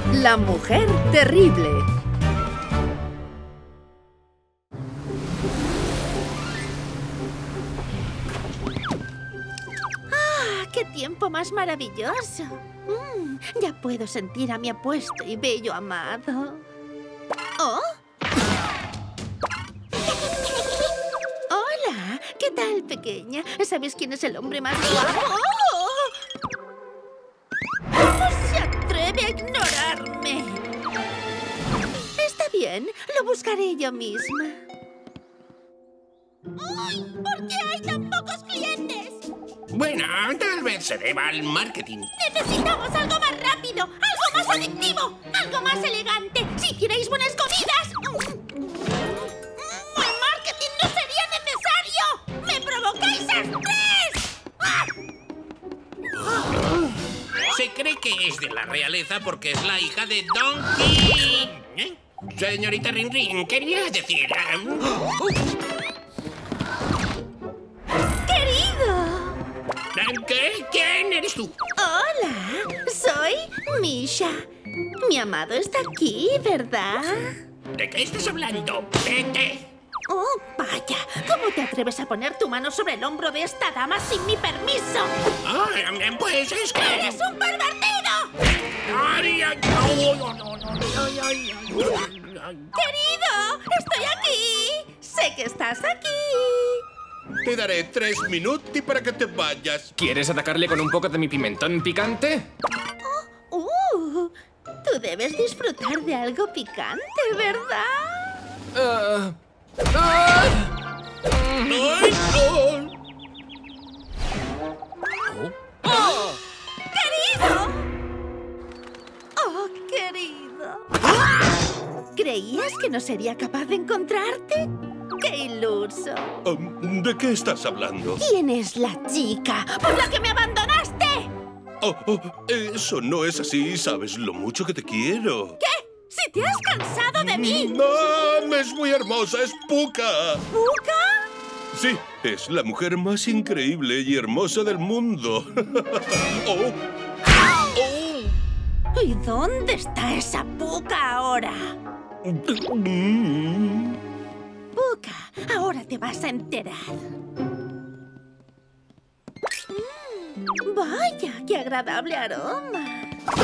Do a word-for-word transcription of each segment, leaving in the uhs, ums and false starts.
La mujer terrible. ¡Ah, qué tiempo más maravilloso! Mm, ya puedo sentir a mi apuesto y bello amado. ¿Oh? Hola, ¿qué tal, pequeña? ¿Sabes quién es el hombre más guapo? ¡Oh! ¿Cómo se atreve a ignorarme? Está bien, lo buscaré yo misma. ¡Uy! ¿Por qué hay tan pocos clientes? Bueno, tal vez se deba al marketing. Necesitamos algo más rápido, algo más adictivo, algo más elegante. Si queréis buenas comidas, el marketing no sería necesario. ¡Me provocáis estrés! ¡Ah! Se cree que es de la realeza porque es la hija de Don King. ¿Eh? Señorita Ring Ring, quería decir... ¿Qué? ¿Quién eres tú? Hola, soy Misha. Mi amado está aquí, ¿verdad? ¿De qué estás hablando? ¡Vete! Oh, vaya. ¿Cómo te atreves a poner tu mano sobre el hombro de esta dama sin mi permiso? Ah, pues es que... ¡Eres un pervertido! ¡Ay, ay, ay, ay! ¡Querido! ¡Estoy aquí! ¡Sé que estás aquí! Te daré tres minutos para que te vayas. ¿Quieres atacarle con un poco de mi pimentón picante? Oh, uh, tú debes disfrutar de algo picante, ¿verdad? Uh, uh, ¡Ay, no! oh. ¡Querido! ¡Oh, querido! ¿Creías que no sería capaz de encontrarte? ¡Qué iluso! Um, ¿De qué estás hablando? ¿Quién es la chica por la que me abandonaste? Oh, oh, eso no es así. Sabes lo mucho que te quiero. ¿Qué? ¡Si te has cansado de mí! ¡No! Es muy hermosa. Es Puka. ¿Puka? Sí, es la mujer más increíble y hermosa del mundo. oh. Oh. ¿Y dónde está esa Puka ahora? Mm. Puka, ahora te vas a enterar. Mm, vaya, qué agradable aroma.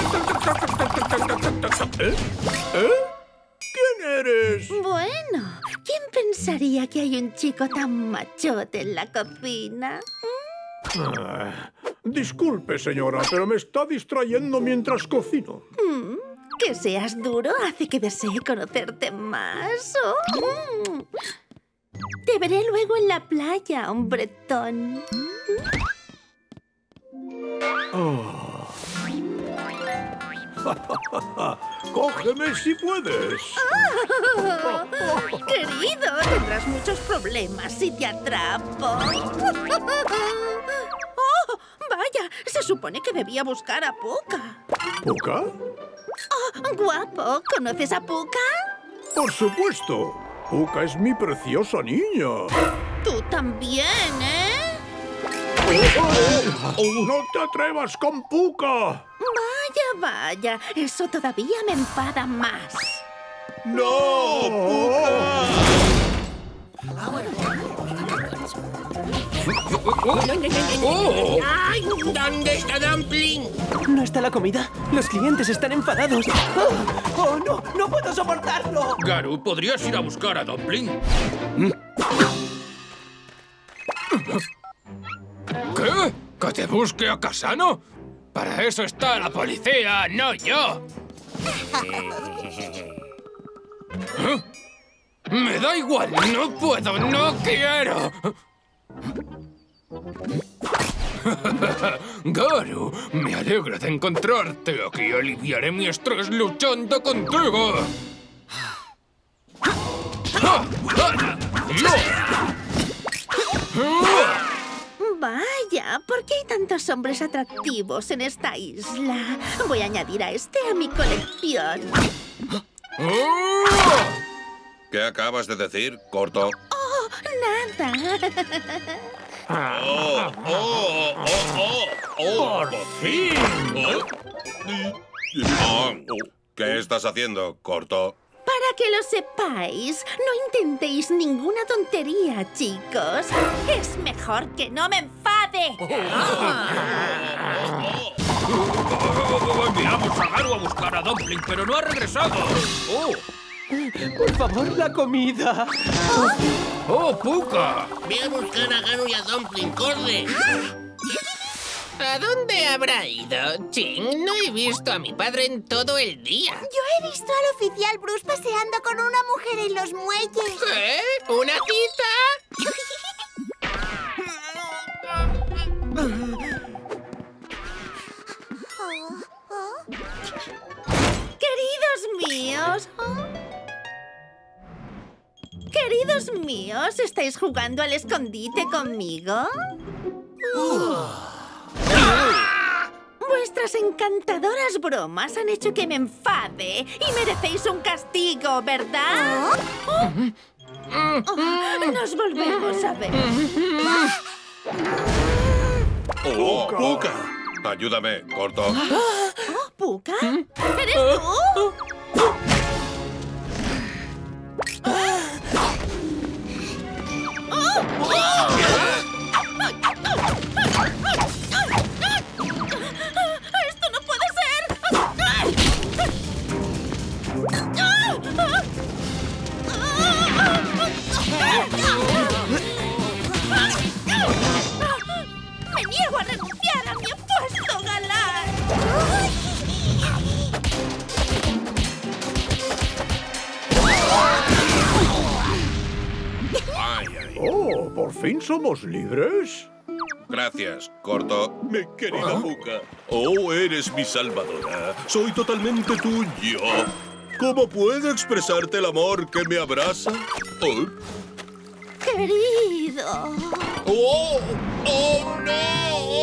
¿Eh? ¿Eh? ¿Quién eres? Bueno, ¿quién pensaría que hay un chico tan machote en la cocina? Ah, disculpe, señora, pero me está distrayendo mientras cocino. Mm, que seas duro hace que desee conocerte más. Oh, mm. Te veré luego en la playa, hombretón. Oh. ¡Cógeme si puedes! Oh, querido, tendrás muchos problemas si te atrapo. ¡Oh! Vaya, se supone que debía buscar a Puka. ¿Puka? Oh, guapo, ¿conoces a Puka? ¡Por supuesto! Puka es mi preciosa niña. Tú también, ¿eh? ¡Oh! ¡No te atrevas con Puka! Vaya, vaya, eso todavía me enfada más. ¡No, Puka! Oh. ¡Ay! ¿Dónde está Dumpling? ¿No está la comida? Los clientes están enfadados. ¡Oh, oh no! ¡No puedo soportarlo! Garu, ¿podrías ir a buscar a Dumpling? ¿Qué? ¿Que te busque a Kasano? Para eso está la policía, no yo. ¿Eh? Me da igual, no puedo, no quiero. Garu, me alegro de encontrarte. Aquí aliviaré mi estrés luchando contigo. Vaya, ¿por qué hay tantos hombres atractivos en esta isla? Voy a añadir a este a mi colección. ¿Qué acabas de decir, corto? Oh, nada. ¡Oh, oh, oh, oh! oh ¡Por fin! oh. Ah, oh. ¿Qué estás haciendo, Corto? Para que lo sepáis, no intentéis ninguna tontería, chicos. Es mejor que no me enfade. Enviamos a Garu a buscar a Dumpling, pero no ha regresado. ¡Oh! Por favor, la comida. ¡Oh, Pucca! Ve a buscar a Garu y a Dumpling, corre. ¿A dónde habrá ido? Ching, no he visto a mi padre en todo el día. Yo he visto al oficial Bruce paseando con una mujer en los muelles. ¿Qué? ¿Una cita? Queridos míos. Queridos míos, ¿estáis jugando al escondite conmigo? Vuestras encantadoras bromas han hecho que me enfade y merecéis un castigo, ¿verdad? Oh, nos volvemos a ver. ¡Oh, Pucca! Ayúdame, Corto. Oh, ¿Pucca? ¿Eres tú? ¡Esto no puede ser! ¡Me niego a renunciar a mi puesto galán! Ay, ay. Oh, ¿por fin somos libres? Gracias, Corto. Mi querida Pucca. Oh, eres mi salvadora. Soy totalmente tuyo. ¿Cómo puedo expresarte el amor que me abraza? Oh. Querido. ¡Oh! ¡Oh, no!